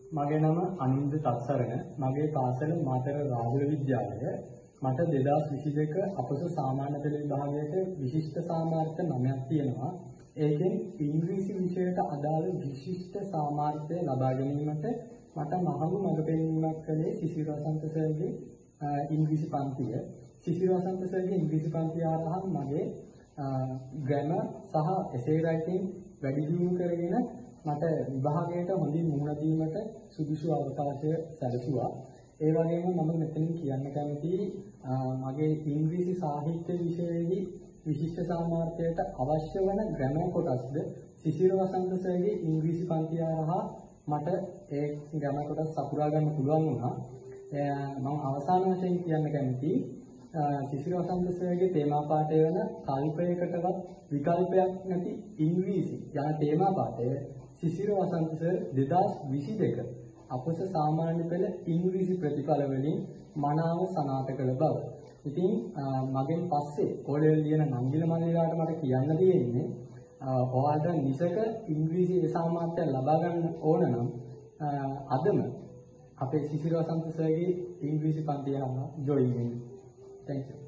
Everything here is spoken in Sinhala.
මගේ නම අනින්ද තත්සරණ. මගේ පාසල මාතර රාහුල විද්‍යාලය. මට 2022 අපස සාමාන්‍ය පෙළ විභාගයට විශිෂ්ට සාමාර්ථ 9ක් තියෙනවා. ඒකෙන් ඉංග්‍රීසි විෂයට අදාළ විශිෂ්ට සාමාර්ථය ලබා ගැනීමට මට මහඟු මඟ පෙන්වීමක් කළේ සිසිල් වසන්ත සර්ගේ ඉංග්‍රීසි පන්තිය. සිසිල් වසන්ත සර්ගේ ඉංග්‍රීසි පන්තිය හරහා මගේ ග්‍රැමර් සහ එසේ රයිටින් වැඩි දියුණු කරගෙන මට විභාගයට හොඳින් මුහුණ දීමට සුදුසු අවකාශය සැලසුවා. ඒ වගේම මම මෙතනින් කියන්න කැමතියි මගේ ඉංග්‍රීසි සාහිත්‍ය විෂයේදී විශිෂ්ට සාමාර්ථයට අවශ්‍ය වන ග්‍රැමර් කොටස්ද සිසිල් වසන්ත සර්ගේ ඉංග්‍රීසි පන්තිය හරහා මට ඒ ග්‍රැමර් කොටස් සපුරා ගන්න පුළුවන් වුණා. මම අවසාන වශයෙන් කියන්න කැමතියි සිසිල් වසන්ත සර්ගේ තේමා පාඨය වන කල්පයකටවත් විකල්පයක් නැති ඉංග්‍රීසි යන තේමා පාඨය සිසිල් වසන්ත සර් 2022 අපස සාමාන්‍ය පෙළ ඉංග්‍රීසි ප්‍රතිඵල වලින් මනාව සනාථ කළ බව. ඉතින් මගෙන් පස්සේ ඕලෙවල් ලියන නංගිල මල්ලිලාට මට කියන්න තියෙන්නේ ඔයාලට නිසක ඉංග්‍රීසි සාමාර්ථය ලබා ගන්න ඕන නම් අදම අපේ සිසිල් වසන්ත සර්ගේ ඉංග්‍රීසි පන්තිය හරහා ජොයින් වෙන්න. Thank you.